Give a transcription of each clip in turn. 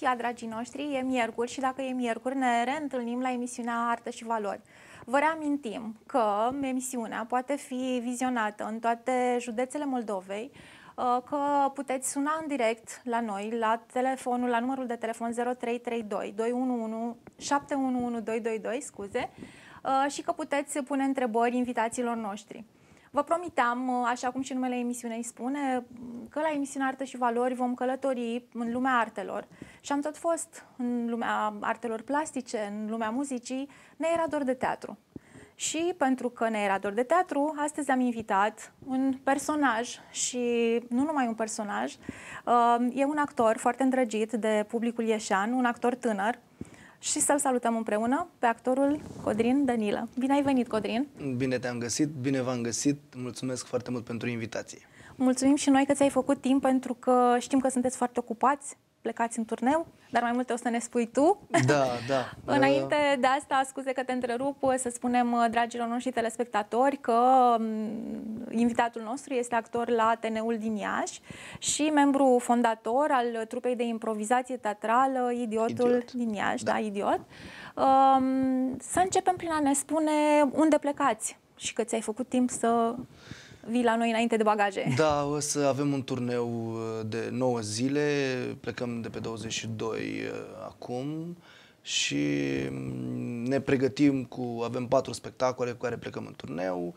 ziua, dragii noștri, e miercuri și dacă e miercuri ne reîntâlnim la emisiunea Artă și Valori. Vă reamintim că emisiunea poate fi vizionată în toate județele Moldovei, că puteți suna în direct la noi, la numărul de telefon 0332 211 711222, scuze, și că puteți pune întrebări invitațiilor noștri. Vă promiteam, așa cum și numele emisiunei spune, că la emisiunea Artă și Valori vom călători în lumea artelor. Și am tot fost în lumea artelor plastice, în lumea muzicii, ne era dor de teatru. Și pentru că ne era dor de teatru, astăzi am invitat un personaj și nu numai un personaj, e un actor foarte îndrăgit de publicul ieșean, un actor tânăr, și să-l salutăm împreună pe actorul Codrin Dănilă. Bine ai venit, Codrin! Bine te-am găsit, bine v-am găsit, mulțumesc foarte mult pentru invitație. Mulțumim și noi că ți-ai făcut timp, pentru că știm că sunteți foarte ocupați, plecați în turneu, dar mai multe o să ne spui tu. Da, da. Înainte de asta, scuze că te întrerup, să spunem dragilor noștri telespectatori că invitatul nostru este actor la Ateneul din Iași și membru fondator al trupei de improvizație teatrală Idiotul din Iași, da, Idiot. Să începem prin a ne spune unde plecați și că ți-ai făcut timp să vii la noi înainte de bagaje. Da, o să avem un turneu de 9 zile, plecăm de pe 22 acum și ne pregătim avem 4 spectacole cu care plecăm în turneu,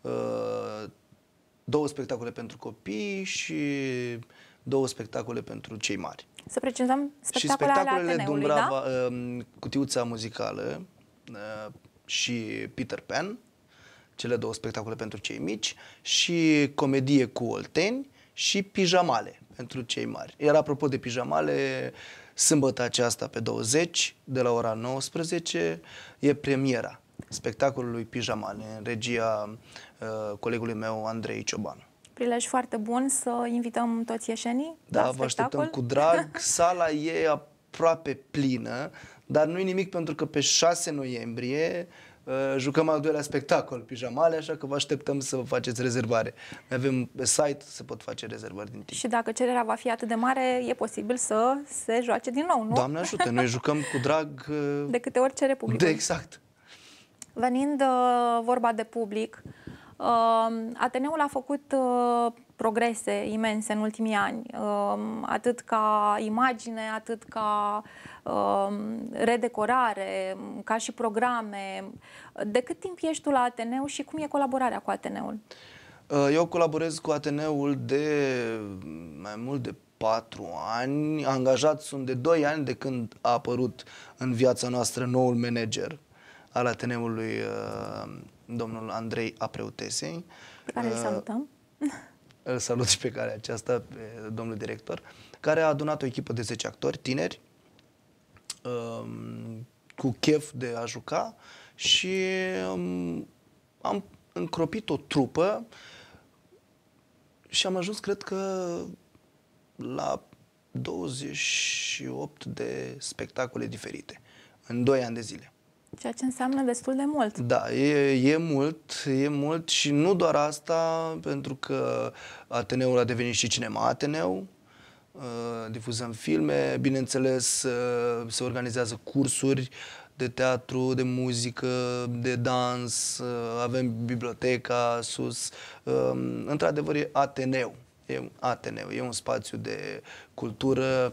2 spectacole pentru copii și 2 spectacole pentru cei mari. Să precizăm spectacolele ale Ateneului, Dumbrava, da? Cutiuța muzicală și Peter Pan, cele 2 spectacole pentru cei mici, și Comedie cu Olteni și Pijamale pentru cei mari. Iar apropo de Pijamale, sâmbătă aceasta pe 20, de la ora 19, e premiera spectacolului Pijamale, în regia colegului meu Andrei Ciobanu. Prilej foarte bun să invităm toți ieșenii. Da, vă așteptăm cu drag. Sala e aproape plină, dar nu-i nimic, pentru că pe 6 noiembrie jucăm al 2-lea spectacol, Pijamale, așa că vă așteptăm să vă faceți rezervare. Noi avem pe site, se pot face rezervări din timp. Și dacă cererea va fi atât de mare, e posibil să se joace din nou, nu? Doamne ajută, noi jucăm cu drag. De câte ori cere publicul. Exact. Venind vorba de public, Ateneul a făcut progrese imense în ultimii ani, atât ca imagine, atât ca redecorare, ca și programe. De cât timp ești tu la Ateneu și cum e colaborarea cu Ateneul? Eu colaborez cu Ateneul de mai mult de 4 ani. Angajat sunt de 2 ani de când a apărut în viața noastră noul manager al Ateneului, domnul Andrei Apreutesei. Pe care îl salutăm. Îl salut și pe care aceasta, pe domnul director, care a adunat o echipă de 10 actori tineri cu chef de a juca și am încropit o trupă și am ajuns, cred că, la 28 de spectacole diferite în 2 ani de zile. Ceea ce înseamnă destul de mult. Da, e mult și nu doar asta, pentru că Ateneul a devenit și cinema Ateneu, difuzăm filme, bineînțeles se organizează cursuri de teatru, de muzică, de dans, avem biblioteca sus, într-adevăr e Ateneu, e un spațiu de cultură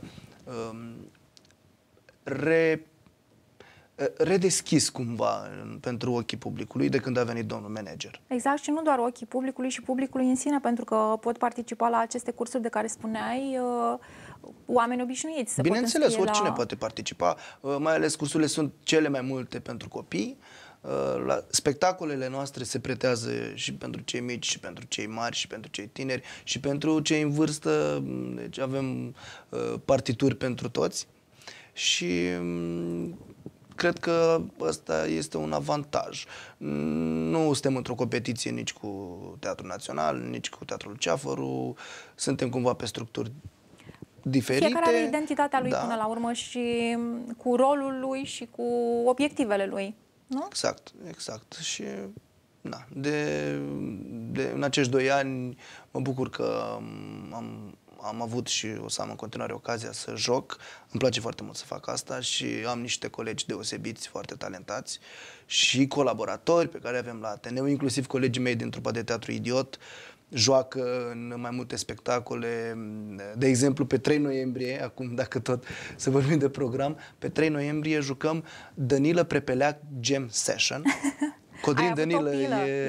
redeschis cumva pentru ochii publicului de când a venit domnul manager. Exact, și nu doar ochii publicului, și publicului în sine, pentru că pot participa la aceste cursuri de care spuneai oameni obișnuiți. Bineînțeles, oricine poate participa, mai ales cursurile sunt cele mai multe pentru copii. Spectacolele noastre se pretează și pentru cei mici, și pentru cei mari, și pentru cei tineri, și pentru cei în vârstă. Deci avem partituri pentru toți și cred că ăsta este un avantaj. Nu suntem într-o competiție nici cu Teatrul Național, nici cu Teatrul Ceafăru. Suntem cumva pe structuri diferite. Fiecare are identitatea lui, da, până la urmă, și cu rolul lui și cu obiectivele lui, nu? Exact, exact. Și în acești 2 ani mă bucur că am avut și o să am în continuare ocazia să joc. Îmi place foarte mult să fac asta și am niște colegi deosebiți, foarte talentați și colaboratori pe care avem la Ateneu, inclusiv colegii mei din trupa de teatru Idiot, joacă în mai multe spectacole. De exemplu, pe 3 noiembrie, acum dacă tot să vorbim de program, pe 3 noiembrie jucăm Danilă Prepeleac Jam Session. Codrin Danilă e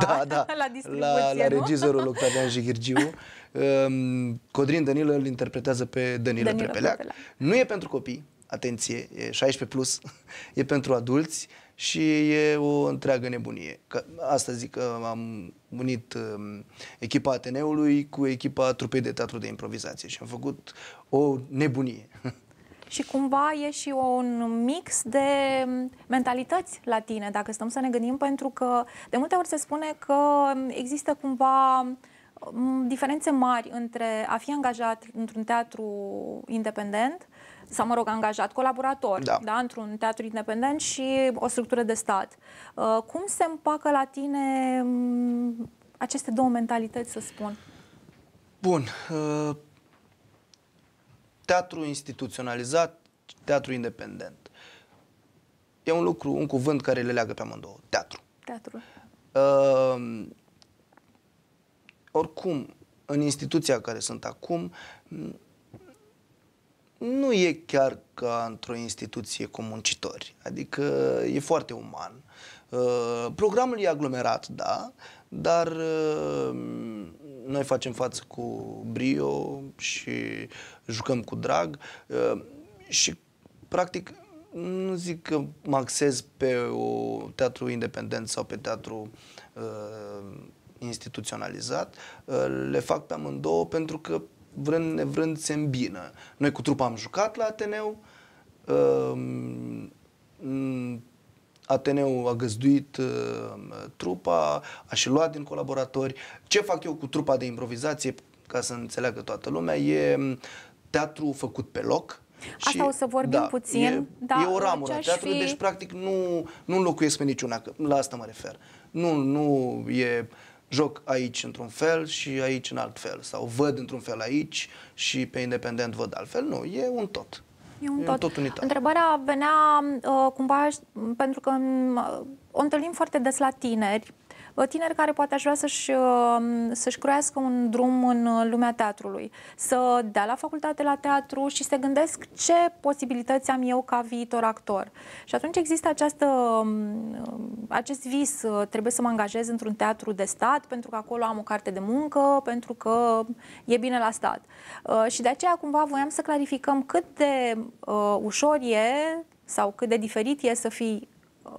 la regizorul Octavian Jigirgiu. Codrin Danilă îl interpretează pe Danilă Prepeleac. Nu e pentru copii, atenție, e 16 plus, e pentru adulți și e o întreagă nebunie. Asta zic că am unit echipa Ateneului cu echipa trupei de teatru de improvizație și am făcut o nebunie. Și cumva e și un mix de mentalități la tine, dacă stăm să ne gândim, pentru că de multe ori se spune că există cumva diferențe mari între a fi angajat într-un teatru independent sau, mă rog, angajat, colaborator, da, într-un teatru independent și o structură de stat. Cum se împacă la tine aceste două mentalități, să spun? Bun. Teatru instituționalizat, teatru independent. E un cuvânt care le leagă pe amândouă. Teatru. Teatru. Oricum, în instituția care sunt acum, nu e chiar ca într-o instituție cu muncitori. Adică e foarte uman. Programul e aglomerat, da, dar noi facem față cu brio și jucăm cu drag și, practic, nu zic că mă axez pe o teatru independent sau pe teatru instituționalizat. Le fac pe amândouă pentru că, vrând nevrând, se îmbină. Noi cu trupa am jucat la Ateneu, Ateneu a găzduit trupa, a și luat din colaboratori. Ce fac eu cu trupa de improvizație, ca să înțeleagă toată lumea, e teatru făcut pe loc. Asta o să vorbim puțin. E o ramură a teatrului, deci practic nu înlocuiesc pe niciuna, că la asta mă refer. Nu e joc aici într-un fel și aici în alt fel, sau văd într-un fel aici și pe independent văd altfel. Nu, e un tot. E un tot unitar. Întrebarea venea cumva pentru că o întâlnim foarte des la tineri, tineri care poate aș vrea să-și croiască un drum în lumea teatrului, să dea la facultate la teatru și se gândesc ce posibilități am eu ca viitor actor. Și atunci există acest vis, trebuie să mă angajez într-un teatru de stat pentru că acolo am o carte de muncă, pentru că e bine la stat. Și de aceea cumva voiam să clarificăm cât de ușor e sau cât de diferit e să fii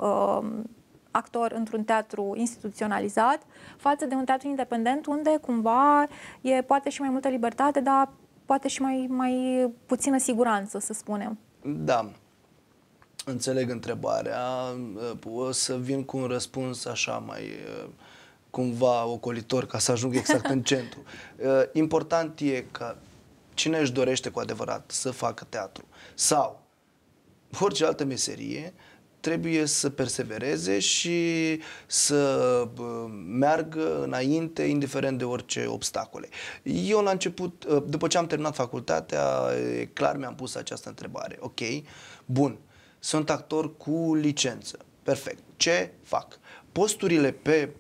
actor într-un teatru instituționalizat față de un teatru independent unde cumva e poate și mai multă libertate, dar poate și mai puțină siguranță, să spunem. Da, înțeleg întrebarea. O să vin cu un răspuns așa mai cumva ocolitor ca să ajung exact în centru. Important e că cine își dorește cu adevărat să facă teatru sau orice altă meserie trebuie să persevereze și să meargă înainte, indiferent de orice obstacole. Eu la început, după ce am terminat facultatea, clar mi-am pus această întrebare. Ok, bun, sunt actor cu licență. Perfect. Ce fac? Posturile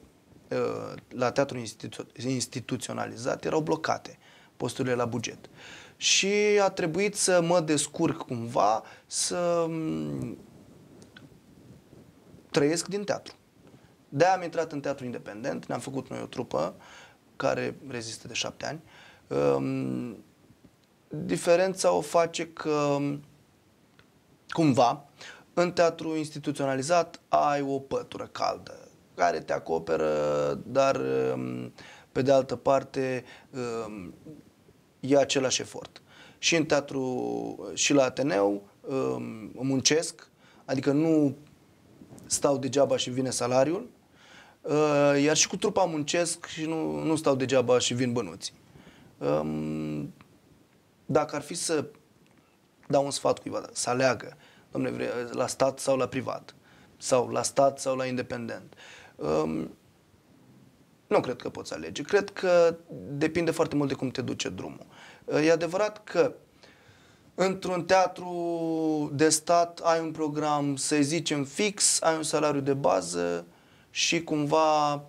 la teatru instituționalizat erau blocate, posturile la buget. Și a trebuit să mă descurc cumva să trăiesc din teatru. De-aia am intrat în teatru independent, ne-am făcut noi o trupă care rezistă de 7 ani. Diferența o face că, cumva, în teatru instituționalizat ai o pătură caldă care te acoperă, dar, pe de altă parte, e același efort. Și în teatru, și la Ateneu, muncesc, adică nu stau degeaba și vine salariul, iar și cu trupa muncesc și nu stau degeaba și vin bănuții. Dacă ar fi să dau un sfat cuiva, să aleagă, dom'le, la stat sau la privat, sau la stat sau la independent, nu cred că poți alege. Cred că depinde foarte mult de cum te duce drumul. E adevărat că într-un teatru de stat ai un program, să zicem, fix, ai un salariu de bază și cumva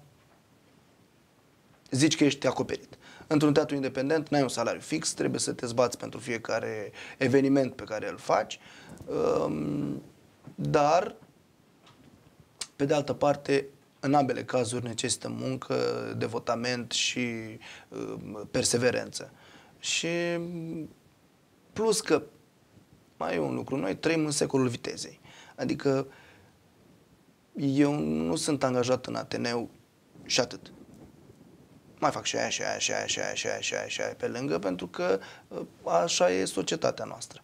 zici că ești acoperit. Într-un teatru independent n-ai un salariu fix, trebuie să te zbați pentru fiecare eveniment pe care îl faci, dar, pe de altă parte, în ambele cazuri necesită muncă, devotament și perseverență. Și plus că mai e un lucru, noi trăim în secolul vitezei. Adică eu nu sunt angajat în Ateneu și atât. Mai fac și aia, și aia, și aia, și aia, și aia, și aia, și aia pe lângă, pentru că așa e societatea noastră.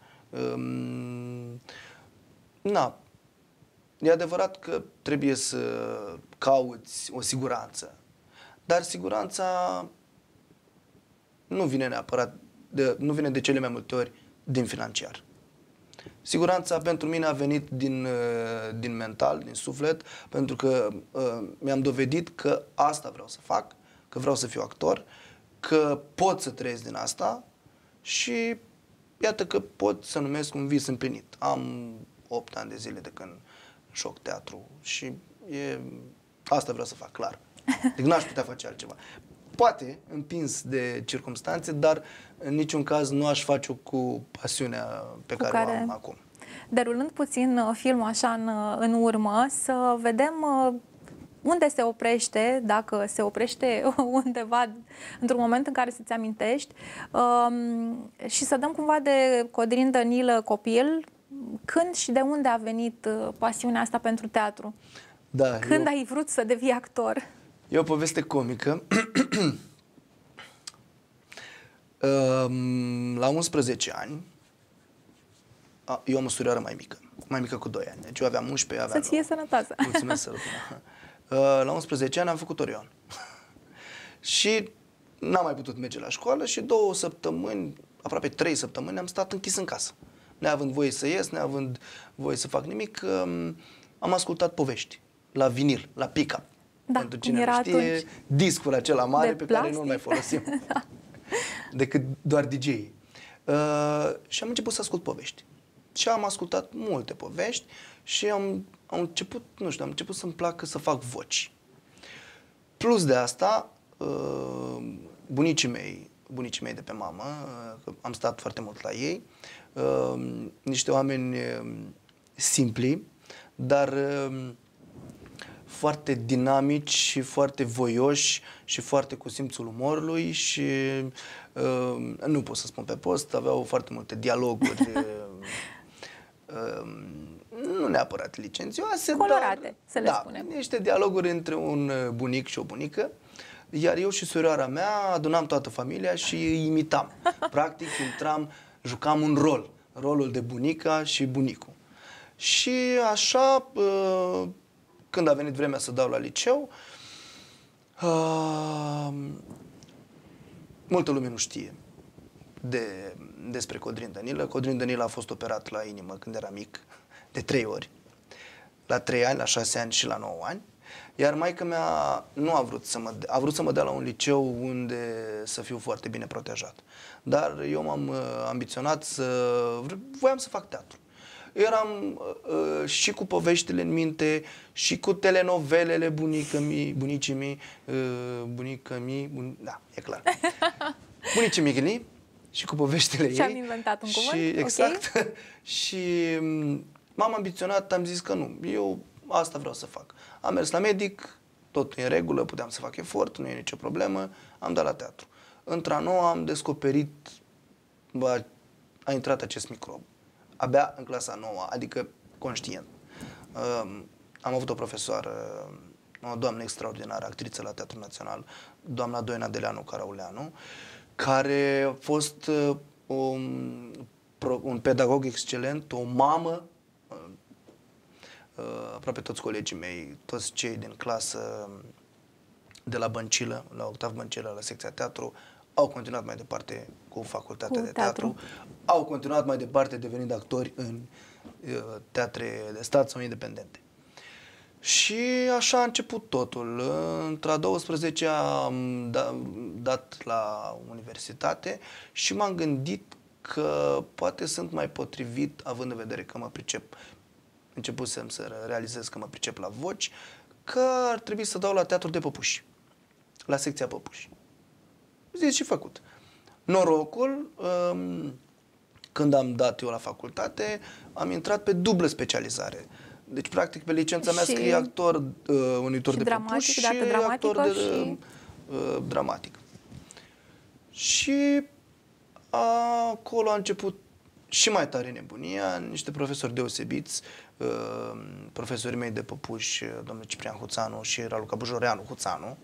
Na, e adevărat că trebuie să cauți o siguranță, dar siguranța nu vine neapărat, nu vine de cele mai multe ori din financiar. Siguranța pentru mine a venit din mental, din suflet, pentru că mi-am dovedit că asta vreau să fac, că vreau să fiu actor, că pot să trăiesc din asta și iată că pot să numesc un vis împlinit. Am 8 ani de zile de când joc teatru și asta vreau să fac, clar. Deci n-aș putea face altceva. Poate, împins de circumstanțe, dar în niciun caz nu aș face-o cu pasiunea pe care o am acum. Derulând puțin filmul așa în urmă, să vedem unde se oprește, dacă se oprește undeva într-un moment în care să-ți amintești, și să dăm cumva de Codrin Dănilă copil, când și de unde a venit pasiunea asta pentru teatru? Da, când ai vrut să devii actor? E o poveste comică. La 11 ani, eu am o surioară mai mică cu 2 ani. Deci eu aveam 11, aveam... Să-ți fie sănătoasă! Mulțumesc, sărătuna! La 11 ani am făcut Orion. Și n-am mai putut merge la școală și 2 săptămâni, aproape 3 săptămâni, am stat închis în casă. Neavând voie să ies, neavând voie să fac nimic, am ascultat povești la vinil, la pick-up. Da, pentru cine nu știe, discul acela mare pe care nu-l mai folosim. Da. Decât doar DJ-ii. Și am început să ascult povești. Și am ascultat multe povești și am început, nu știu, am început să-mi placă să fac voci. Plus de asta, bunicii mei de pe mamă, am stat foarte mult la ei, niște oameni simpli, dar foarte dinamici și foarte voioși și foarte cu simțul umorului și nu pot să spun pe post, aveau foarte multe dialoguri nu neapărat licențioase, colorate, dar, să le spunem. Niște dialoguri între un bunic și o bunică, iar eu și surioara mea adunam toată familia și îi imitam. Practic jucam un rolul de bunica și bunicul. Și așa, când a venit vremea să dau la liceu, multă lume nu știe despre Codrin Dănilă. Codrin Dănilă a fost operat la inimă când era mic, de 3 ori. La 3 ani, la 6 ani și la 9 ani. Iar maică-mea nu a vrut a vrut să mă dea la un liceu unde să fiu foarte bine protejat. Dar eu m-am ambiționat voiam să fac teatru. Eram și cu poveștile în minte, și cu telenovelele bunicii mei, da, e clar. Bunicii mei, și cu poveștile ei. Și-am inventat un cuvânt. Și, exact. Okay. Și m-am ambiționat, am zis că nu, eu asta vreau să fac. Am mers la medic, totul e în regulă, puteam să fac efort, nu e nicio problemă, am dat la teatru. Într-a noua am descoperit, a intrat acest microb. Abia în clasa 9, adică conștient. Am avut o profesoară, o doamnă extraordinară, actriță la Teatrul Național, doamna Doina Deleanu Carauleanu, care a fost un pedagog excelent, o mamă. Aproape toți colegii mei, toți cei din clasă de la Băncilă, la Octav Băncilă, la secția teatru, au continuat mai departe cu facultatea de teatru, au continuat mai departe devenind actori în teatre de stat sau independente. Și așa a început totul. Între-a 12-a am dat la universitate și m-am gândit că poate sunt mai potrivit, având în vedere că mă pricep, începusem să realizez că mă pricep la voci, că ar trebui să dau la teatru de păpuși, la secția păpuși. Zis și făcut. Norocul, când am dat eu la facultate, am intrat pe dublă specializare. Deci, practic, pe licența mea scrie actor, unitor de păpuși și actor de dramatic. Și acolo a început și mai tare nebunia, niște profesori deosebiți, profesorii mei de păpuși, domnul Ciprian Huțanu și Raluca Bujoreanu Huțanu,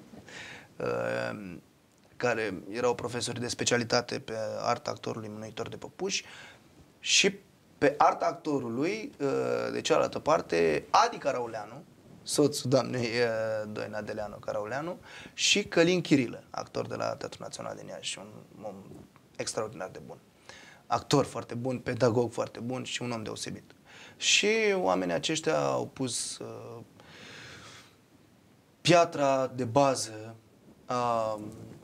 care erau profesori de specialitate pe arta actorului mânuitor de păpuși, și pe arta actorului, de cealaltă parte, Adi Carauleanu, soțul doamnei Doina Deleanu Carauleanu, și Călin Chirilă, actor de la Teatrul Național din Iași, un om extraordinar de bun. Actor foarte bun, pedagog foarte bun și un om deosebit. Și oamenii aceștia au pus piatra de bază a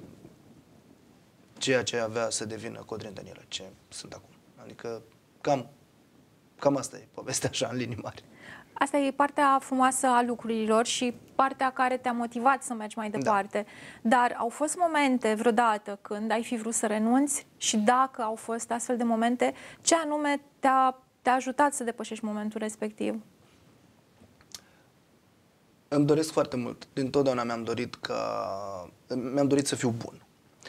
ceea ce avea să devină Codrin Danilă, ce sunt acum. Adică cam asta e povestea, așa, în linii mari. Asta e partea frumoasă a lucrurilor și partea care te-a motivat să mergi mai departe. Da. Dar au fost momente vreodată când ai fi vrut să renunți? Și dacă au fost astfel de momente, ce anume te-a ajutat să depășești momentul respectiv? Îmi doresc foarte mult. Dintotdeauna mi-am dorit să fiu bun.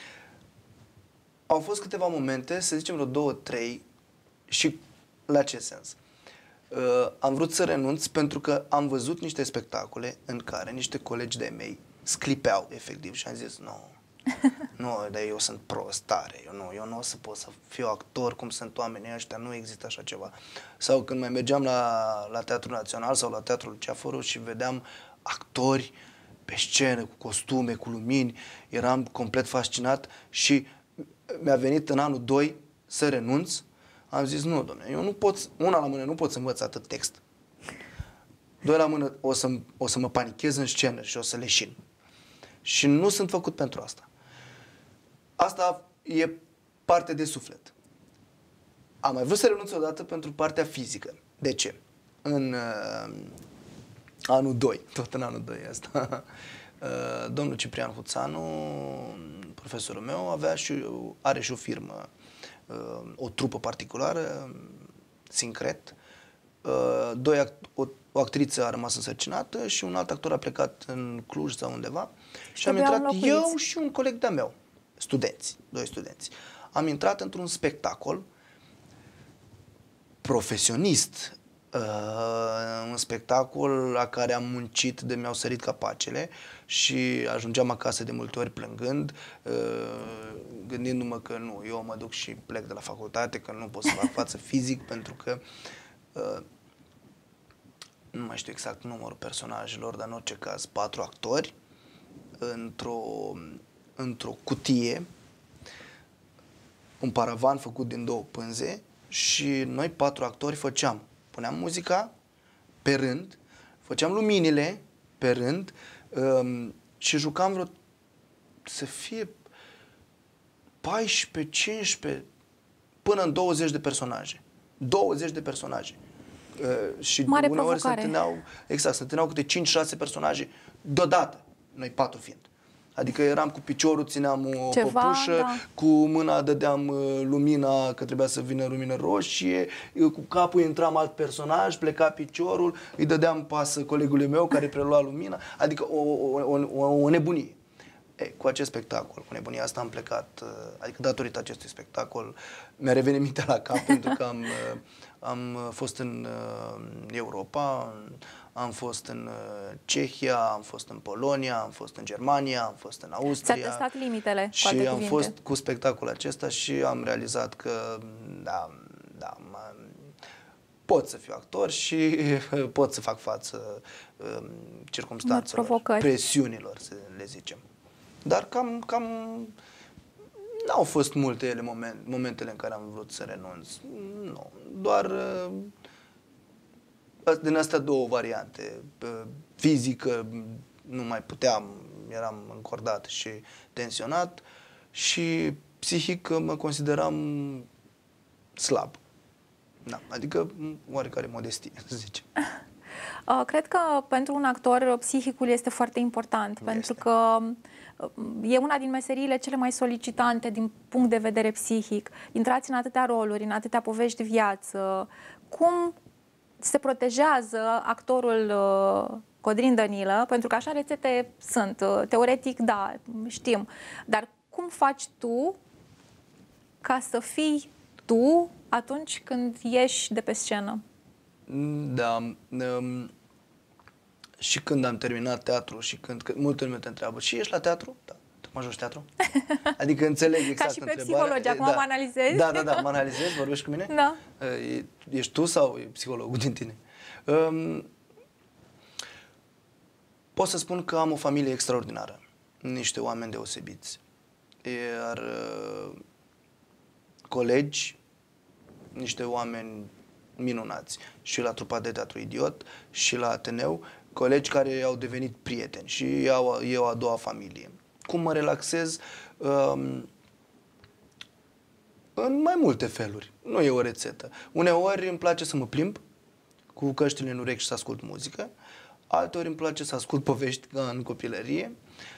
Au fost câteva momente, să zicem vreo 2, 3, și la ce sens? Am vrut să renunț pentru că am văzut niște spectacole în care niște colegi de mei sclipeau efectiv și am zis, nu, dar eu sunt prost tare, eu nu o să pot să fiu actor cum sunt oamenii ăștia, nu există așa ceva. Sau când mai mergeam la Teatrul Național sau la Teatrul Luceafărul și vedeam actori pe scenă, cu costume, cu lumini, eram complet fascinat și mi-a venit în anul 2 să renunț. Am zis, nu, dom'le, eu nu pot, una la mână, nu pot să învăț atât text. 2 la mână, o să mă panichez în scenă și o să leșin. Și nu sunt făcut pentru asta. Asta e parte de suflet. Am mai vrut să renunț odată pentru partea fizică. De ce? În anul 2, tot în anul 2 asta, domnul Ciprian Huțanu, profesorul meu, are și o firmă, o trupă particulară, Sincret. O actriță a rămas însărcinată și un alt actor a plecat în Cluj sau undeva. Și am intrat eu și un coleg de-a meu, doi studenți. Am intrat într-un spectacol profesionist, un spectacol la care am muncit de mi-au sărit capacele și ajungeam acasă de multe ori plângând, gândindu-mă că nu, eu mă duc și plec de la facultate, că nu pot să fac față fizic, pentru că nu mai știu exact numărul personajelor, dar în orice caz 4 actori într-o cutie, un paravan făcut din 2 pânze și noi 4 actori puneam muzica pe rând, făceam luminile pe rând și jucam să fie 14, 15, până în 20 de personaje. 20 de personaje. Și mare uneori provocare. se întâlneau câte 5-6 personaje deodată, noi 4 fiind. Adică eram cu piciorul, țineam o păpușă, da. Cu mâna dădeam lumina, că trebuia să vină lumină roșie, cu capul intram alt personaj, pleca piciorul, îi dădeam pasă colegului meu care prelua lumina, adică o nebunie. Cu acest spectacol, cu nebunia asta am plecat, adică datorită acestui spectacol mi-a revenit mintea la cap pentru că am fost în Europa, am fost în Cehia, am fost în Polonia, am fost în Germania, am fost în Austria. Ți-a testat limitele, și am fost cu spectacolul acesta și am realizat că pot să fiu actor și pot să fac față circumstanțelor, presiunilor, să le zicem. Dar cam n-au fost multe momentele în care am vrut să renunț. Nu, doar din astea 2 variante. fizic, că nu mai puteam, eram încordat și tensionat, și psihic mă consideram slab. Da, adică oarecare modestie, să zicem. Cred că pentru un actor psihicul este foarte important, pentru că e una din meseriile cele mai solicitante din punct de vedere psihic. Intrați în atâtea roluri, în atâtea povești de viață. Cum se protejează actorul Codrin Dănilă? Pentru că așa rețete sunt. Teoretic, da, știm. Dar cum faci tu ca să fii tu atunci când ieși de pe scenă? Da, și când am terminat teatru și că multă lume te întreabă, și ești la teatru? Da. Tu mă joci teatru? Adică înțeleg exact ca și pe întrebarea. psihologi, acum mă analizezi? Da, mă analizezi, vorbești cu mine? Da. Ești tu sau e psihologul din tine? Pot să spun că am o familie extraordinară, niște oameni deosebiți, iar colegi, niște oameni minunați, și la trupa de teatru Idiot și la Ateneu, colegi care au devenit prieteni și eu a doua familie. Cum mă relaxez? În mai multe feluri. Nu e o rețetă. Uneori îmi place să mă plimb cu căștile în urechi și să ascult muzică. Alteori îmi place să ascult povești ca în copilărie.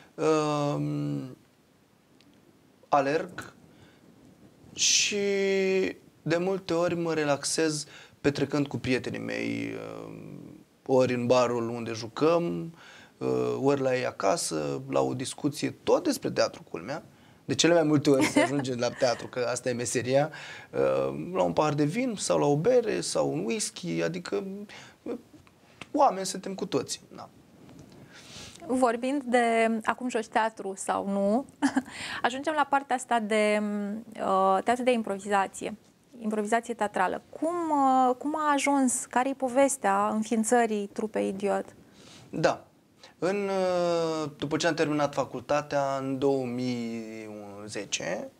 Alerg și de multe ori mă relaxez petrecând cu prietenii mei, ori în barul unde jucăm, ori la ei acasă, la o discuție tot despre teatru, culmea. De cele mai multe ori se ajunge la teatru, că asta e meseria, la un pahar de vin sau la o bere sau un whisky, adică oameni suntem cu toții. Da. Vorbind de acum joci teatru sau nu, ajungem la partea asta de teatru de improvizație, improvizație teatrală. Cum a ajuns? Care-i povestea înființării trupei Idiot? Da. După ce am terminat facultatea în 2010,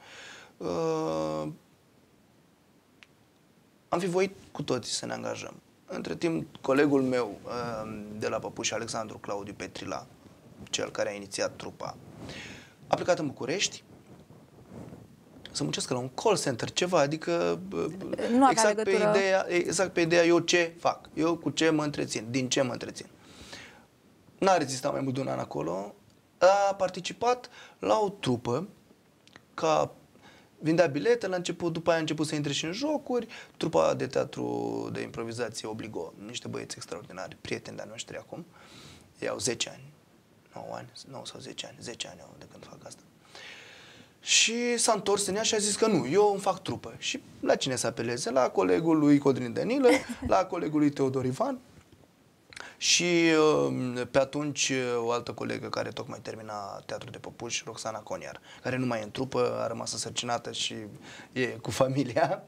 am fi voit cu toții să ne angajăm. Între timp, colegul meu de la Păpuși, Alexandru Claudiu Petrila, cel care a inițiat trupa, a plecat în București să muncească la un call center, ceva, adică nu exact pe ideea eu ce fac, eu cu ce mă întrețin, din ce mă întrețin. N-a rezistat mai mult de un an acolo, a participat la o trupă, vindea bilete la început, după aia a început să intre și în jocuri, trupa de teatru de improvizație Obligo, niște băieți extraordinari, prieteni de-a noștri acum, ei au 10 ani, 9 sau 10 ani, 10 ani au de când fac asta. Și s-a întors în ea și a zis că nu, eu îmi fac trupă. Și la cine să apeleze? La colegul lui Codrin Dănilă, la colegul lui Teodor Ivan și pe atunci o altă colegă care tocmai termina Teatrul de Păpuși, Roxana Coniar, care nu mai e în trupă, a rămas însărcinată și e cu familia.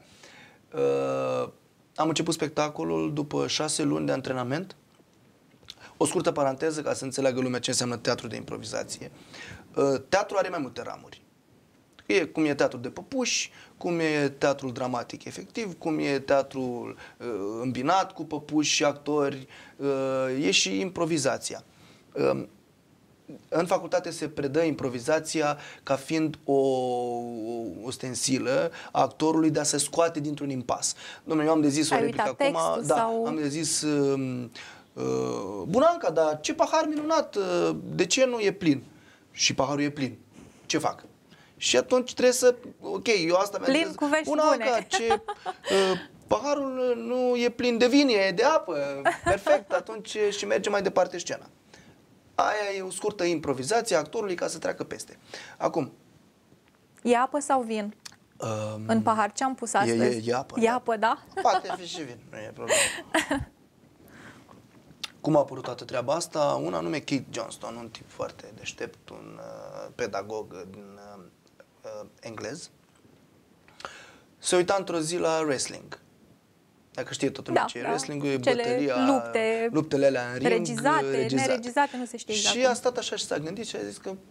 Am început spectacolul după 6 luni de antrenament. O scurtă paranteză ca să înțeleagă lumea ce înseamnă teatru de improvizație. Teatrul are mai multe ramuri. Cum e teatrul de păpuși, cum e teatrul dramatic efectiv, cum e teatrul îmbinat cu păpuși și actori, e și improvizația. În facultate se predă improvizația ca fiind o stensilă a actorului de a se scoate dintr-un impas. Dom'le, eu am de zis o replică acum, sau... am de zis Bunanca, dar ce pahar minunat, de ce nu e plin? Și paharul e plin. Ce fac? Și atunci trebuie să, ok, eu asta mi-am zis, cu vești bune. Ce paharul nu e plin de vin, e de apă. Perfect, atunci și merge mai departe scena. Aia e o scurtă improvizație a actorului ca să treacă peste. Acum. E apă sau vin? În pahar, ce am pus astăzi? E apă. E apă, da? Poate fi și vin, nu e problemă. Cum a apărut toată treaba asta? Un anume Keith Johnston, un tip foarte deștept, un pedagog din englez, se uita într-o zi la wrestling. Dacă știe toată lumea ce e wrestling-ul, e bătălia, luptele alea în ring, regizate, neregizate, nu se știe exact. Și a stat așa și s-a gândit și a zis că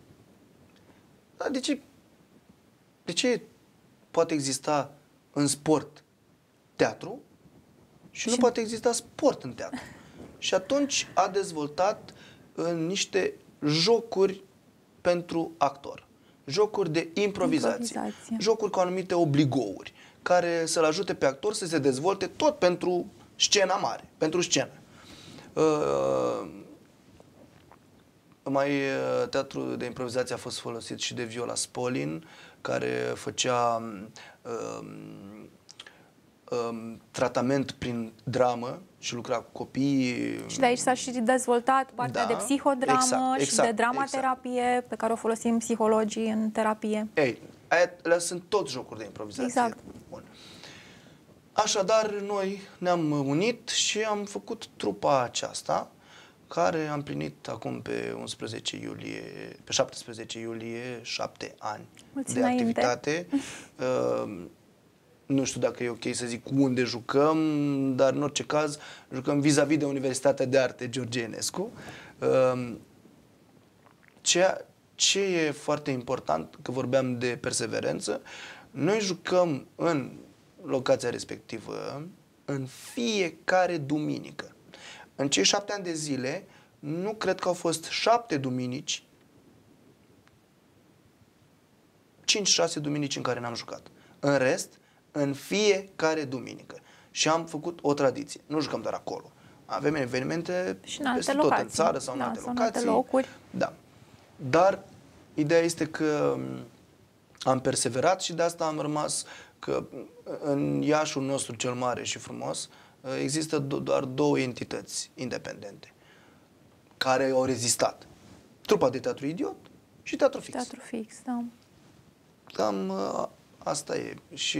de ce poate exista în sport teatru și nu poate exista sport în teatru? și atunci a dezvoltat niște jocuri pentru actor. Jocuri de improvizație. Jocuri cu anumite obligouri care să-l ajute pe actor să se dezvolte tot pentru scena mare, pentru scenă. Teatrul de improvizație a fost folosit și de Viola Spolin, care făcea tratament prin dramă și lucra cu copii. Și de aici s-a și dezvoltat partea de psihodramă și de dramaterapie, pe care o folosim psihologii în terapie. Alea sunt tot jocuri de improvizație. Exact. Bun. Așadar, noi ne-am unit și am făcut trupa aceasta, care a împlinit acum pe 17 iulie 7 ani de activitate. Nu știu dacă e ok să zic unde jucăm, dar în orice caz jucăm vis-a-vis de Universitatea de Arte George Enescu. Ce e foarte important, că vorbeam de perseverență, noi jucăm în locația respectivă în fiecare duminică. În cei 7 ani de zile, nu cred că au fost 7 duminici, 5-6 duminici în care n-am jucat. În rest, în fiecare duminică. Și am făcut o tradiție. Nu jucăm doar acolo. Avem evenimente peste tot în țară sau în alte locații. Locuri. Da. Dar ideea este că am perseverat și de asta am rămas că în Iașul nostru cel mare și frumos există doar 2 entități independente care au rezistat. Trupa de teatru idiot și teatru fix. Teatru fix, da. Cam asta e.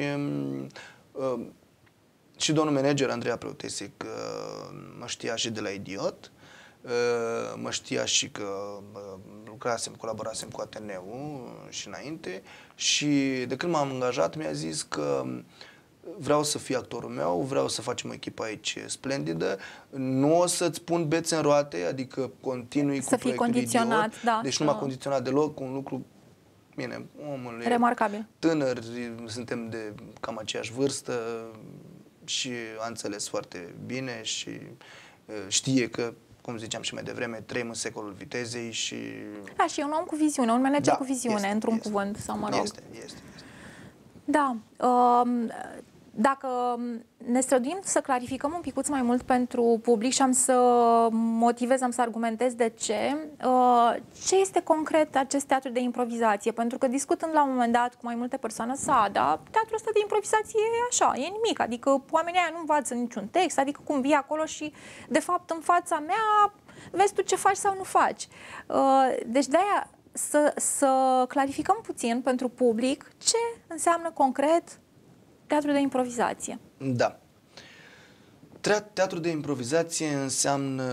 Și domnul manager Andreea Preotesic mă știa și de la Idiot, mă știa și că colaborasem cu Ateneu și înainte, și de când m-am angajat mi-a zis că vreau să fii actorul meu, vreau să facem o echipă aici splendidă, nu o să-ți pun bețe în roate, adică continui cu proiectul condiționat, Idiot, da, deci nu m-a condiționat deloc, un lucru, bine, omul e remarcabil. Tânăr, suntem de cam aceeași vârstă și a înțeles foarte bine și știe că, cum ziceam și mai devreme, trăim în secolul vitezei și... Da, și e un om cu viziune, un manager cu viziune, într-un cuvânt, sau mă rog. Este. Da. Dacă ne străduim să clarificăm un picuț mai mult pentru public și am să motivez, am să argumentez de ce este concret acest teatru de improvizație? Pentru că discutând la un moment dat cu mai multe persoane, teatrul ăsta de improvizație e așa, e nimic, adică oamenii aia nu învață niciun text, adică cum vii acolo și de fapt în fața mea vezi tu ce faci sau nu faci. Deci de-aia să clarificăm puțin pentru public ce înseamnă concret teatru de improvizație. Da. Teatru de improvizație înseamnă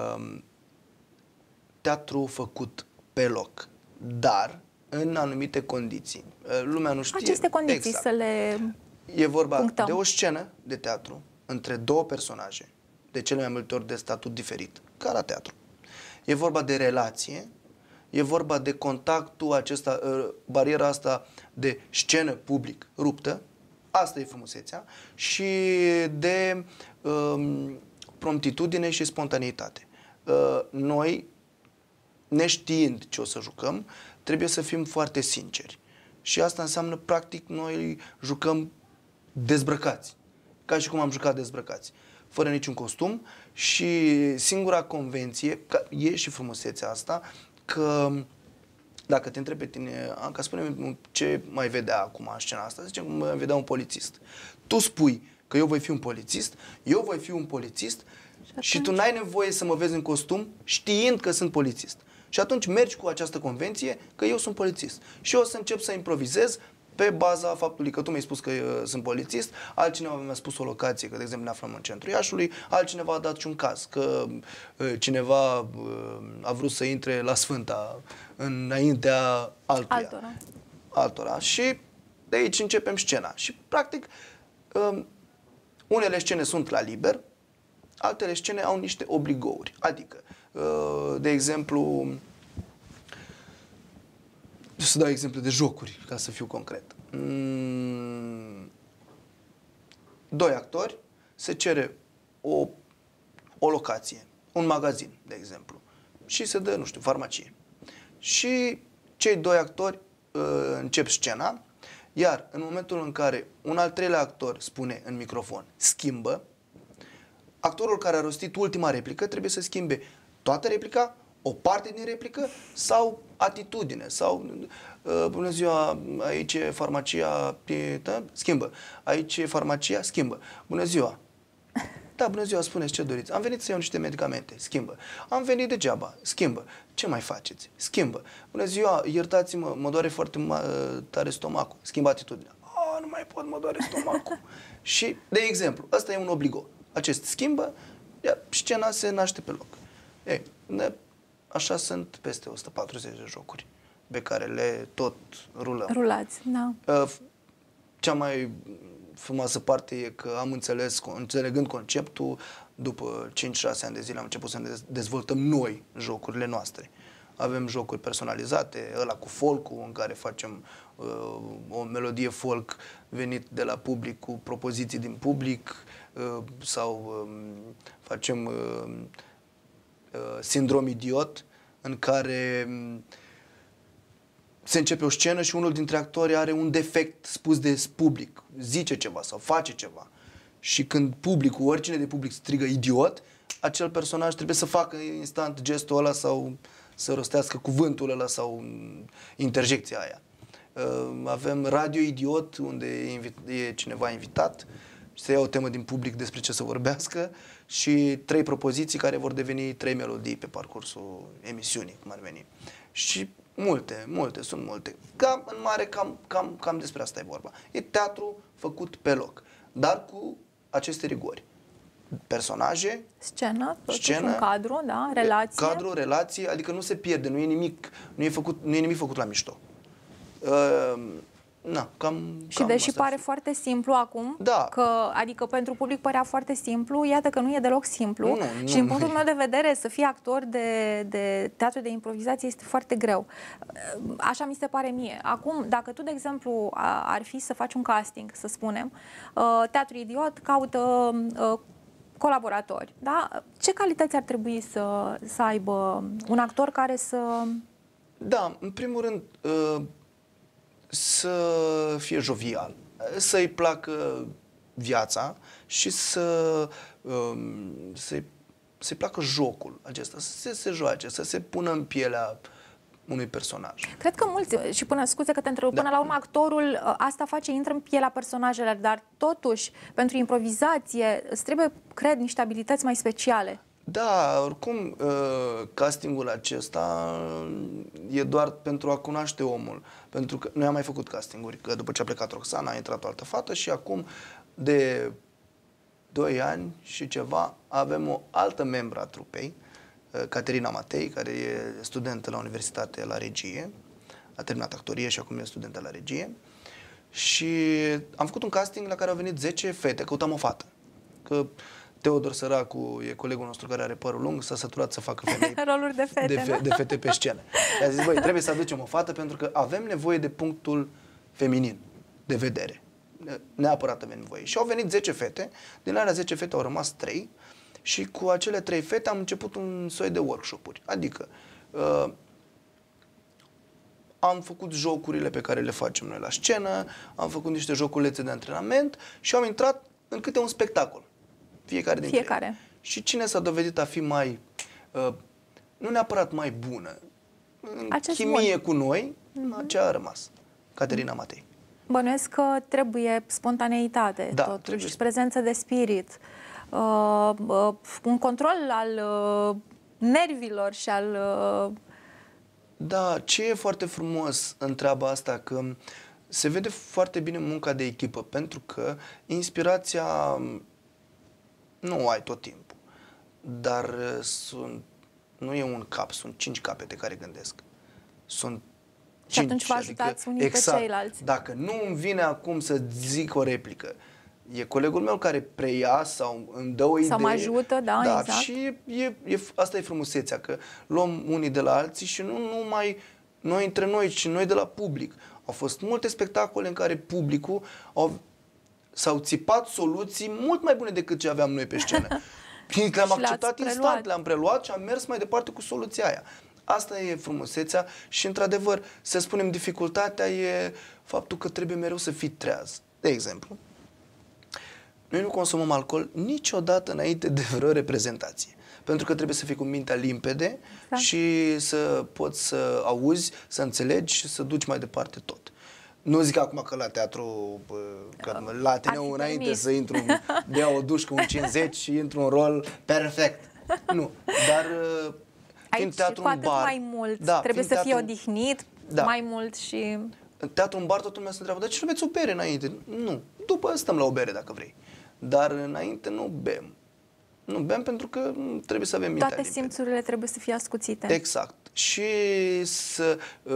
teatru făcut pe loc, dar în anumite condiții. Lumea nu știe. Aceste condiții să le E vorba punctăm. De o scenă de teatru între 2 personaje, de cele mai multe ori de statut diferit, ca la teatru. E vorba de relație, e vorba de contactul acesta, bariera asta de scenă public ruptă, asta e frumusețea, și de promptitudine și spontaneitate. Noi, neștiind ce o să jucăm, trebuie să fim foarte sinceri. Și asta înseamnă, practic, noi jucăm dezbrăcați, ca și cum am jucat dezbrăcați, fără niciun costum, și singura convenție, e și frumusețea asta, că dacă te întreb pe tine, Anca, spune-mi ce mai vedea acum în scena asta, zice cum mai vedea un polițist. Tu spui că eu voi fi un polițist, eu voi fi un polițist și tu n-ai nevoie să mă vezi în costum știind că sunt polițist. Și atunci mergi cu această convenție că eu sunt polițist. Și eu o să încep să improvizez pe baza faptului că tu mi-ai spus că sunt polițist, altcineva mi-a spus o locație, că de exemplu ne aflăm în centrul Iașului, altcineva a dat și un caz, că cineva a vrut să intre la Sfânta înaintea altora. Și de aici începem scena. Și practic unele scene sunt la liber, altele scene au niște obligouri. Adică, de exemplu, să dau exemple de jocuri, ca să fiu concret. 2 actori, se cere o locație un magazin, de exemplu, și se dă, nu știu, farmacie. Și cei doi actori încep scena, iar în momentul în care un al treilea actor spune în microfon, schimbă, actorul care a rostit ultima replică trebuie să schimbe toată replica, o parte din replică sau atitudine sau bună ziua, aici e farmacia, schimbă. Aici e farmacia, schimbă. Bună ziua. Da, bună ziua, spuneți ce doriți. Am venit să iau niște medicamente, schimbă. Am venit degeaba, schimbă. Ce mai faceți? Schimbă. Bună ziua, iertați-mă, mă doare foarte tare stomacul. Schimbă atitudinea. Nu mai pot, mă doare stomacul. Și, de exemplu, ăsta e un obligo. Acest schimbă, iar scena se naște pe loc. Ei, așa sunt peste 140 de jocuri pe care le tot rulăm. Rulați, da. Cea mai frumoasă parte e că am înțelegând conceptul, după 5-6 ani de zile am început să ne dezvoltăm noi jocurile noastre. Avem jocuri personalizate, ăla cu folk-ul, în care facem o melodie folk venit de la public cu propoziții din public, sau facem sindrom idiot, în care se începe o scenă și unul dintre actori are un defect spus de public, zice ceva sau face ceva. Și când publicul, oricine de public strigă idiot, acel personaj trebuie să facă instant gestul ăla sau să rostească cuvântul ăla sau interjecția aia. Avem Radio Idiot, unde e cineva invitat și se ia o temă din public despre ce să vorbească și 3 propoziții care vor deveni 3 melodii pe parcursul emisiunii, cum ar veni. Și sunt multe. În mare, cam despre asta e vorba. E teatru făcut pe loc, dar cu aceste rigori. Personaje, scenă, un cadru, da, relație. Cadru, relație, adică nu se pierde, nu e nimic făcut la mișto. Și deși pare foarte simplu acum, da. Adică pentru public părea foarte simplu, iată că nu e deloc simplu. Și din punctul meu de vedere, să fii actor de teatru de improvizație este foarte greu. Așa mi se pare mie. Acum, dacă tu, de exemplu, ar fi să faci un casting, să spunem, Teatru Idiot caută colaboratori, da? Ce calități ar trebui să aibă un actor care să... Da, în primul rând, să fie jovial, să-i placă viața și să-i placă jocul acesta, să se joace, să se pună în pielea unui personaj. Cred că mulți, și scuze că te întrerup, până la urmă actorul asta face, intră în pielea personajelor, dar totuși, pentru improvizație, îți trebuie, cred, niște abilități mai speciale. Da, oricum, castingul acesta e doar pentru a cunoaște omul. Pentru că noi am mai făcut castinguri, că după ce a plecat Roxana a intrat o altă fată și acum de 2 ani și ceva avem o altă membră a trupei, Caterina Matei, care e studentă la Universitate la Regie, a terminat actorie și acum e studentă la Regie. Și am făcut un casting la care au venit 10 fete, căutam o fată. Că Teodor Săracu e colegul nostru care are părul lung, s-a săturat să facă femei roluri de fete, de fete pe scenă. I-a zis, băi, trebuie să aducem o fată pentru că avem nevoie de punctul feminin de vedere. Neapărat avem nevoie. Și au venit 10 fete, din alea 10 fete au rămas 3 și cu acele 3 fete am început un soi de workshop-uri. Adică am făcut jocurile pe care le facem noi la scenă, am făcut niște joculețe de antrenament și am intrat în câte un spectacol. Fiecare dintre ei. Și cine s-a dovedit a fi mai, nu neapărat mai bună, în chimie cu noi, aceea a rămas. Caterina Matei. Bănuiesc că trebuie spontaneitate, da, totuși, trebuie prezență de spirit, un control al nervilor și al... Da, ce e foarte frumos în treaba asta, că se vede foarte bine munca de echipă, pentru că inspirația nu o ai tot timpul, dar nu e un cap, sunt 5 capete care gândesc. Sunt 5, și atunci vă ajutați unii pe ceilalți. Dacă nu îmi vine acum să zic o replică, e colegul meu care preia sau îmi dă o idee. Sau mă ajută, da, exact. Și asta e frumusețea, că luăm unii de la alții și nu numai noi între noi, ci noi de la public. Au fost multe spectacole în care publicul s-au țipat soluții mult mai bune decât ce aveam noi pe scenă. Le-am acceptat instant, le-am preluat și am mers mai departe cu soluția aia. Asta e frumusețea și, într-adevăr, să spunem, dificultatea e faptul că trebuie mereu să fii treaz. De exemplu, noi nu consumăm alcool niciodată înainte de vreo reprezentație. Pentru că trebuie să fii cu mintea limpede și să poți să auzi, să înțelegi și să duci mai departe tot. Nu zic acum că la teatru, că la Ateneu, înainte să intru, de o dușcă un 50 și intru un rol perfect. Nu, dar fiind teatru în bar, mai mult, trebuie să fie odihnit mai mult și... În teatru în bar toată lumea se întreabă, dar ce nu beți o bere înainte? Nu, după stăm la o bere dacă vrei. Dar înainte nu bem. Nu bem pentru că trebuie să avem mintea limpede. Toate simțurile trebuie să fie ascuțite. Exact. Și să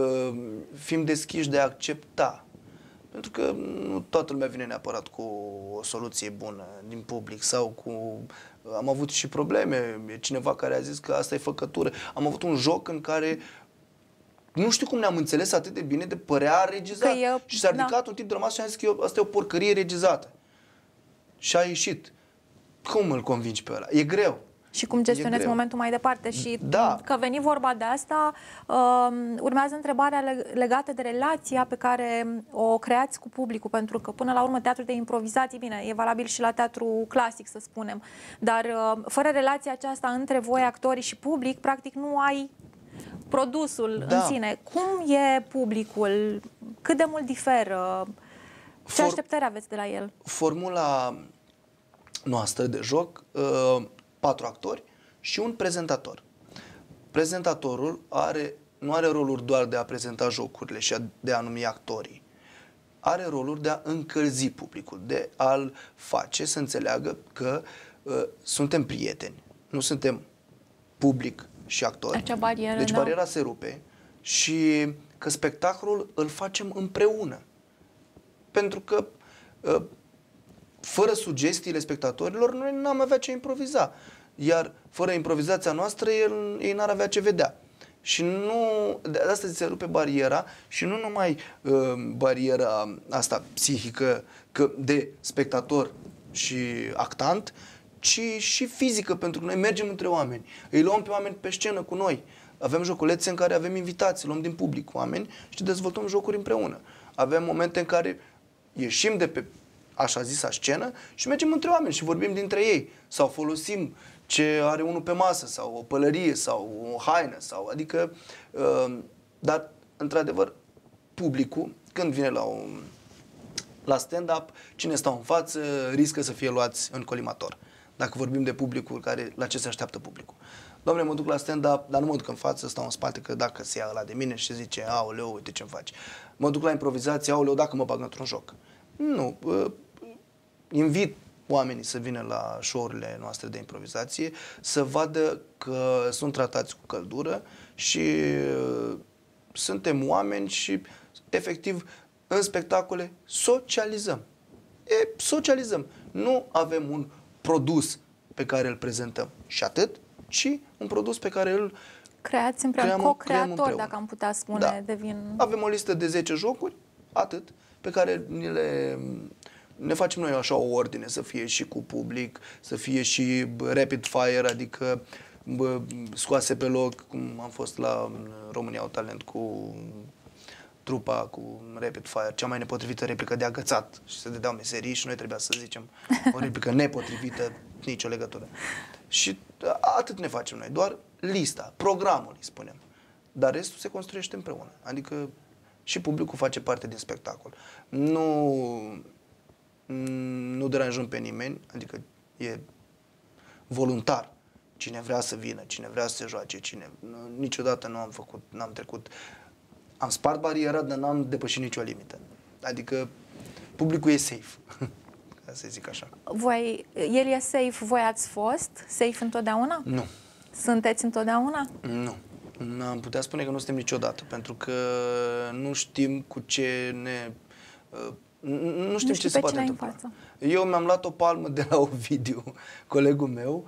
fim deschiși de a accepta. Pentru că nu toată lumea vine neapărat cu o soluție bună din public sau cu... Am avut și probleme. E cineva care a zis că asta e făcătură. Am avut un joc în care nu știu cum ne-am înțeles atât de bine, de părea regizat. Și s-a ridicat un tip de rămas și a zis că asta e o porcărie regizată. Și a ieșit. Cum îl convingi pe ăla? E greu. Și cum gestionezi momentul mai departe. Și că veni vorba de asta, urmează întrebarea legată de relația pe care o creați cu publicul, pentru că până la urmă teatrul de improvizație, bine, e valabil și la teatru clasic, să spunem, dar fără relația aceasta între voi, actorii și public, practic nu ai produsul în sine. Cum e publicul? Cât de mult diferă? Ce așteptări aveți de la el? Formula noastră de joc, 4 actori și un prezentator. Prezentatorul nu are rolul doar de a prezenta jocurile și de a numi actorii. Are rolul de a încălzi publicul, de a-l face să înțeleagă că suntem prieteni, nu suntem public și actori. Acea barieră, deci bariera se rupe și că spectacolul îl facem împreună. Pentru că fără sugestiile spectatorilor, noi n-am avea ce improviza. Iar fără improvizația noastră, ei n-ar avea ce vedea. Și de asta se rupe bariera și nu numai bariera asta psihică de spectator și actant, ci și fizică, pentru că noi mergem între oameni. Îi luăm pe oameni pe scenă cu noi. Avem joculețe în care avem invitații, luăm din public oameni și dezvoltăm jocuri împreună. Avem momente în care ieșim de pe așa zisa scenă și mergem între oameni și vorbim dintre ei. Sau folosim ce are unul pe masă, sau o pălărie, sau o haină, adică, dar, într-adevăr, publicul, când vine la stand-up, cine stau în față riscă să fie luați în colimator. Dacă vorbim de publicul la ce se așteaptă publicul. Dom'le, mă duc la stand-up, dar nu mă duc în față, stau în spate, că dacă se ia ăla de mine și zice, aoleu, uite ce-mi faci. Mă duc la improvizație, aoleu, dacă mă bag într-un joc. Nu, invit oamenii să vină la show-urile noastre de improvizație, să vadă că sunt tratați cu căldură și suntem oameni și, efectiv, în spectacole socializăm. Socializăm. Nu avem un produs pe care îl prezentăm și atât, ci un produs pe care îl creați împreună, co-creator, dacă am putea spune. Avem o listă de 10 jocuri, atât, pe care ne facem noi așa o ordine, să fie și cu public, să fie și rapid fire, adică scoase pe loc, cum am fost la România au Talent cu trupa, cu rapid fire, cea mai nepotrivită replică de agățat și se dădeau meserii și noi trebuia să zicem o replică nepotrivită, nicio legătură. Și atât ne facem noi, doar lista, programul, îi spunem. Dar restul se construiește împreună, adică și publicul face parte din spectacol. Nu deranjăm pe nimeni, adică e voluntar. Cine vrea să vină, cine vrea să se joace, niciodată n-am trecut. Am spart bariera, dar n-am depășit nicio limită. Adică publicul e safe, ca să zic așa. El e safe, voi ați fost safe întotdeauna? Nu. Sunteți întotdeauna? Nu. Am putea spune că nu suntem niciodată, pentru că nu știm cu ce nu știm ce se poate întâmpla. Eu mi-am luat o palmă de la Ovidiu, colegul meu.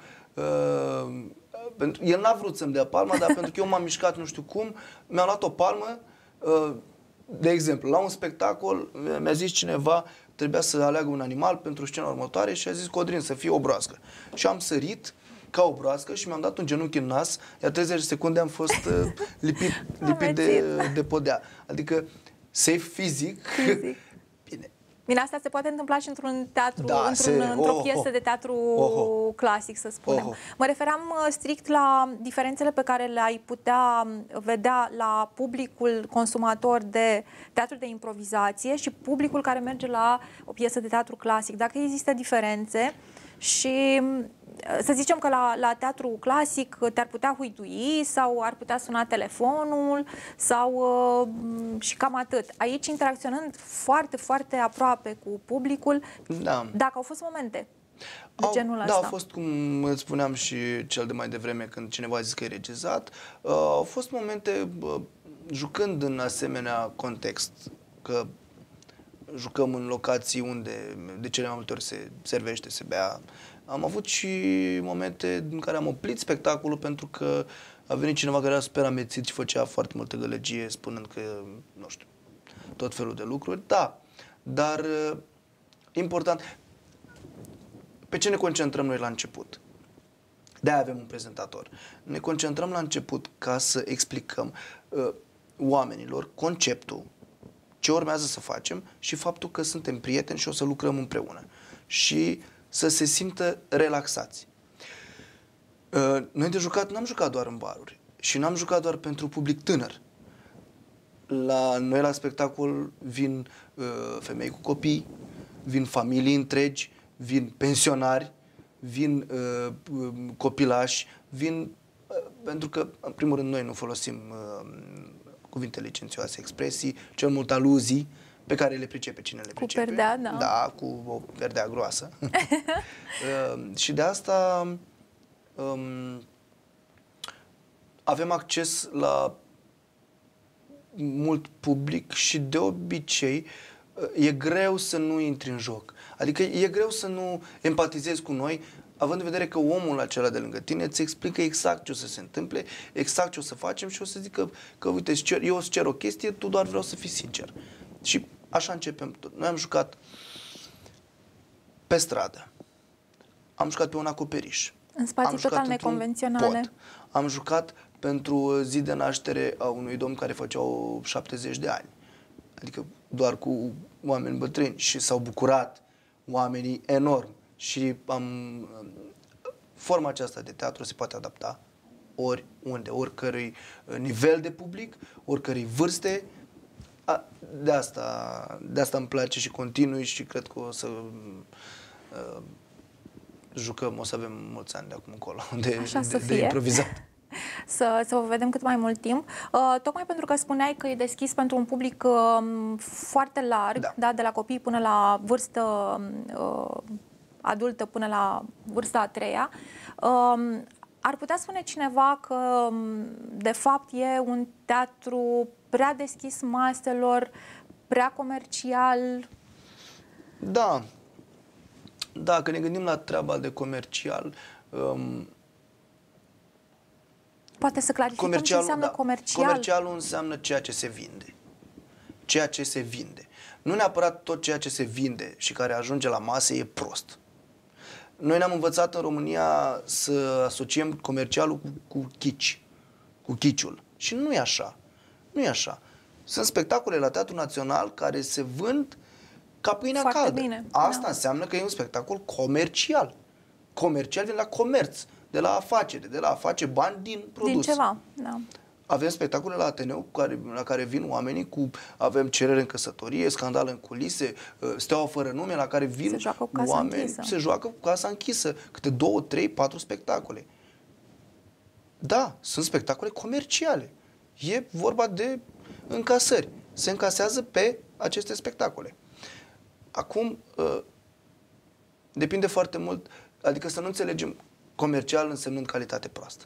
El n-a vrut să-mi dea palma, dar pentru că eu m-am mișcat nu știu cum, mi-am luat o palmă. De exemplu, la un spectacol mi-a zis cineva, trebuia să aleagă un animal pentru scena următoare și a zis Codrin să fie o broască. Și am sărit ca o broască și mi-am dat un genunchi în nas, iar 30 de secunde am fost lipit de podea. Adică safe fizic. Bine. Bine, asta se poate întâmpla și într-un teatru, Da, într-o piesă de teatru clasic, să spunem. Mă referam strict la diferențele pe care le-ai putea vedea la publicul consumator de teatru de improvizație și publicul care merge la o piesă de teatru clasic. Dacă există diferențe și să zicem că la teatru clasic te-ar putea huitui sau ar putea suna telefonul sau și cam atât. Aici, interacționând foarte, foarte aproape cu publicul, dacă au fost momente de genul ăsta. Da, au fost, cum îți spuneam și cel de mai devreme când cineva a zis că e regizat, au fost momente jucând în asemenea context, că jucăm în locații unde de cele mai multe ori se servește, se bea. Am avut și momente în care am oprit spectacolul pentru că a venit cineva care era super amețit și făcea foarte multă gălăgie spunând că, nu știu, tot felul de lucruri. Da, dar important, pe ce ne concentrăm noi la început? De-aia avem un prezentator. Ne concentrăm la început ca să explicăm oamenilor conceptul, ce urmează să facem și faptul că suntem prieteni și o să lucrăm împreună. Și să se simtă relaxați. Noi de jucat n-am jucat doar în baruri și n-am jucat doar pentru public tânăr. La noi la spectacol vin femei cu copii, vin familii întregi, vin pensionari, vin copilași, vin pentru că, în primul rând, noi nu folosim cuvinte licențioase, expresii, cel mult aluzii, pe care le pricepe cine le pricepe. Cu perdea, da. Da, cu o perdea groasă. Și de asta avem acces la mult public și de obicei e greu să nu intri în joc. Adică e greu să nu empatizezi cu noi, având în vedere că omul acela de lângă tine îți explică exact ce o să se întâmple, exact ce o să facem și o să zică că uite, eu îți cer o chestie, tu doar vreau să fii sincer. Și așa începem tot. Noi am jucat pe stradă, am jucat pe un acoperiș, în spații total neconvenționale. Am jucat pentru zi de naștere a unui domn care făceau 70 de ani. Adică doar cu oameni bătrâni și s-au bucurat oamenii enorm. Și forma aceasta de teatru se poate adapta oriunde, oricărui nivel de public, oricărei vârste. De asta îmi place și continui și cred că o să jucăm, o să avem mulți ani de acum încolo de improvizat. Să vă vedem cât mai mult timp. Tocmai pentru că spuneai că e deschis pentru un public foarte larg, da, de la copii până la vârstă adultă, până la vârsta a treia, ar putea spune cineva că de fapt e un teatru prea deschis maselor, prea comercial? Da. Dacă ne gândim la treaba de comercial, poate să clarificăm ce înseamnă comercial. Comercialul înseamnă ceea ce se vinde. Ceea ce se vinde. Nu neapărat tot ceea ce se vinde și care ajunge la masă e prost. Noi ne-am învățat în România să asociem comercialul cu chici, cu chiciul. Și nu e așa. Nu e așa. Sunt spectacole la Teatrul Național care se vând ca pâinea caldă. Bine. Asta înseamnă că e un spectacol comercial. Comercial vine la comerț, de la afacere, de la a face bani din produs. Din ceva, da. Avem spectacole la Ateneu la care vin oamenii avem cerere în căsătorie, scandal în culise, Steaua fără nume, la care vin oameni, se joacă cu casa închisă, câte 2, 3, 4 spectacole. Da, sunt spectacole comerciale. E vorba de încasări. Se încasează pe aceste spectacole. Acum, depinde foarte mult, adică să nu înțelegem comercial însemnând calitate proastă.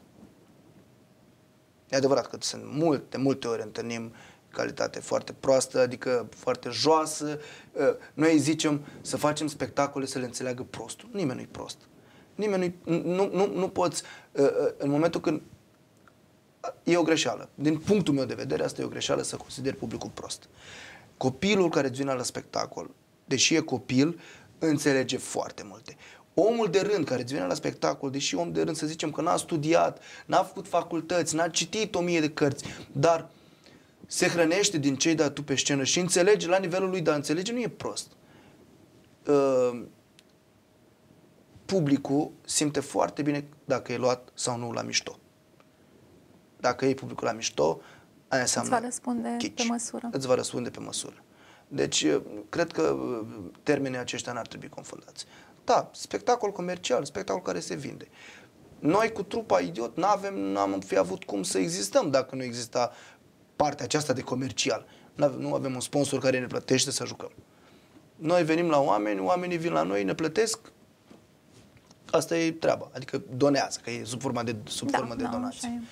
E adevărat că sunt de multe ori întâlnim calitate foarte proastă, adică foarte joasă. Noi zicem să facem spectacole să le înțeleagă prostul. Nimeni nu-i prost. Nu poți, în momentul când e o greșeală. Din punctul meu de vedere, asta e o greșeală să consideri publicul prost. Copilul care îți vine la spectacol, deși e copil, înțelege foarte multe. Omul de rând care îți vine la spectacol, deși om de rând, să zicem că n-a studiat, n-a făcut facultăți, n-a citit 1000 de cărți, dar se hrănește din ce-i dat tu pe scenă și înțelege la nivelul lui, dar înțelege, nu e prost. Publicul simte foarte bine dacă e luat sau nu la mișto. Dacă e publicul la mișto, aia înseamnă îți va răspunde chici. pe măsură. Îți va răspunde pe măsură. Deci, cred că termenii aceștia n-ar trebui confundați. Da, spectacol comercial, spectacol care se vinde. Noi cu trupa Idiot n-am fi avut cum să existăm dacă nu exista partea aceasta de comercial. Nu avem un sponsor care ne plătește să jucăm. Noi venim la oameni, oamenii vin la noi, ne plătesc, asta e treaba. Adică donează, că e sub formă de donații.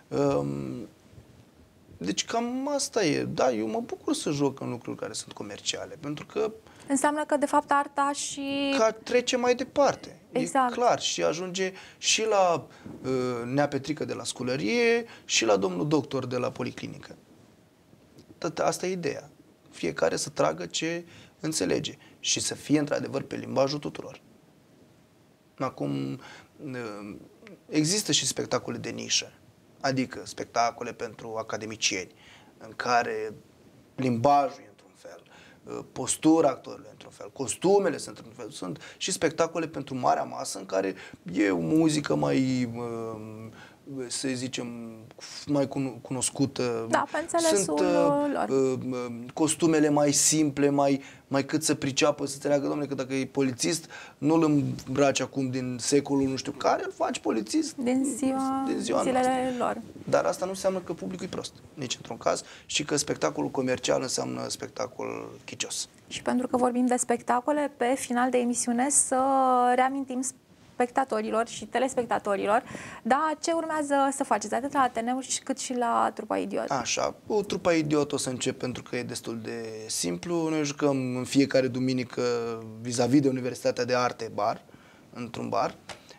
Deci cam asta e. Da, eu mă bucur să joc în lucruri care sunt comerciale, pentru că înseamnă că, de fapt, arta și... Că trece mai departe. Exact. E clar. Și ajunge și la Nea Petrică de la sculărie și la domnul doctor de la policlinică. Asta e ideea. Fiecare să tragă ce înțelege și să fie, într-adevăr, pe limbajul tuturor. Acum, există și spectacole de nișă, adică spectacole pentru academicieni, în care limbajul e într-un fel, postura actorilor într-un fel, costumele sunt într-un fel. Sunt și spectacole pentru marea masă în care e o muzică mai, să zicem, mai cunoscută. Da, pe înțelesul lor. Costumele mai simple, mai cât să priceapă, să înțeleagă, domnule, că dacă e polițist, nu-l îmbraci acum din secolul nu știu care, îl faci polițist din zilele lor. Dar asta nu înseamnă că publicul e prost, nici într-un caz, și că spectacolul comercial înseamnă spectacol chicios. Și pentru că vorbim de spectacole, pe final de emisiune să reamintim spectatorilor și telespectatorilor, da, ce urmează să faceți, atât la Ateneu cât și la trupa Idiot. Așa, cu trupa Idiot o să încep pentru că e destul de simplu. Noi jucăm în fiecare duminică vis-a-vis de Universitatea de Arte bar, într-un bar.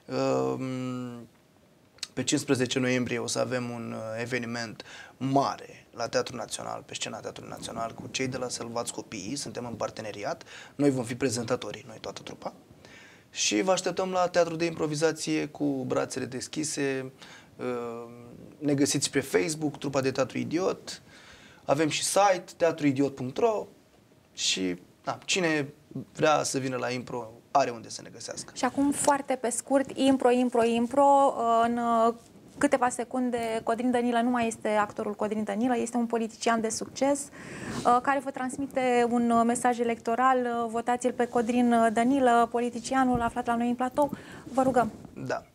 Pe 15 noiembrie o să avem un eveniment mare la Teatrul Național, pe scena Teatrului Național, cu cei de la Salvați Copiii. Suntem în parteneriat. Noi vom fi prezentatorii, noi toată trupa. Și vă așteptăm la Teatru de Improvizație cu brațele deschise. Ne găsiți pe Facebook, trupa de Teatru Idiot. Avem și site, teatruidiot.ro și cine vrea să vină la impro are unde să ne găsească. Și acum, foarte pe scurt, impro, în câteva secunde, Codrin Dănilă nu mai este actorul Codrin Dănilă, este un politician de succes care vă transmite un mesaj electoral. Votați-l pe Codrin Dănilă, politicianul aflat la noi în platou. Vă rugăm. Da.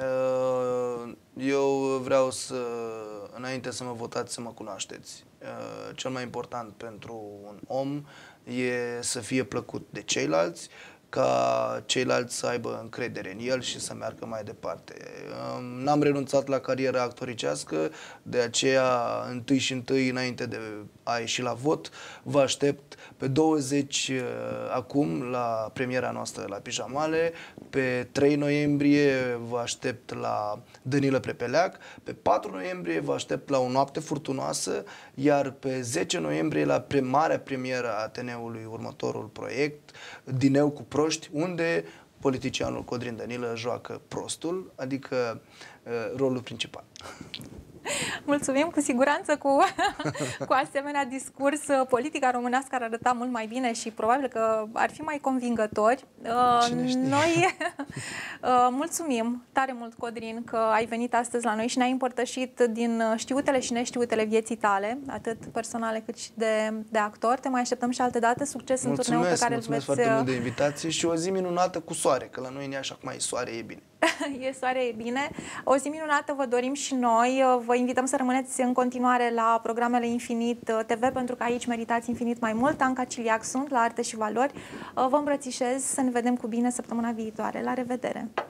Eu vreau să, înainte să mă votați, să mă cunoașteți. Cel mai important pentru un om e să fie plăcut de ceilalți, ca ceilalți să aibă încredere în el și să meargă mai departe. N-am renunțat la cariera actoricească, de aceea întâi, înainte de a ieși la vot, vă aștept pe 20 acum la premiera noastră la Pijamale, pe 3 noiembrie vă aștept la Dănilă Prepeleac, pe 4 noiembrie vă aștept la O Noapte Furtunoasă, iar pe 10 noiembrie la marea premieră a Ateneului, următorul proiect, Dineu cu proști, unde politicianul Codrin Dănilă joacă prostul, adică rolul principal. Mulțumim, cu siguranță cu asemenea discurs politica românească ar arăta mult mai bine și probabil că ar fi mai convingători. Noi mulțumim tare mult, Codrin, că ai venit astăzi la noi și ne-ai împărtășit din știutele și neștiutele vieții tale, atât personale cât și de actor. Te mai așteptăm și alte date. Succes în turneul pe care îl veți... Mulțumesc foarte mult de invitație și o zi minunată cu soare, că la noi în Iași acum e soare, e bine. E soare, e bine. O zi minunată vă dorim și noi. Vă invităm să rămâneți în continuare la programele Infinit TV, pentru că aici meritați infinit mai mult. Anca Ciliac sunt, la Arte și Valori. Vă îmbrățișez, să ne vedem cu bine săptămâna viitoare. La revedere!